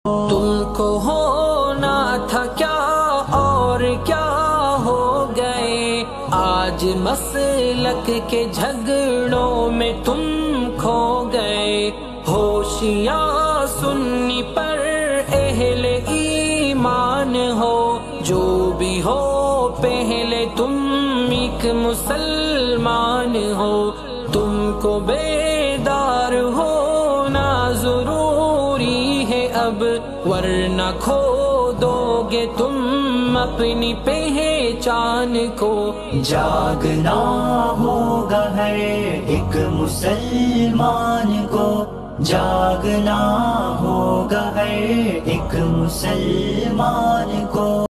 तुमको होना था क्या और क्या हो गए, आज मसलक के झगड़ों में तुम खो गए। होशियार सुन्नी पर अहले ईमान हो, जो भी हो पहले तुम एक मुसलमान हो। तुमको बेदार होना जरूरी है अब, वरना खो दोगे तुम अपनी पहचान को। जागना होगा हर एक मुसलमान को, जागना होगा हर एक मुसलमान को।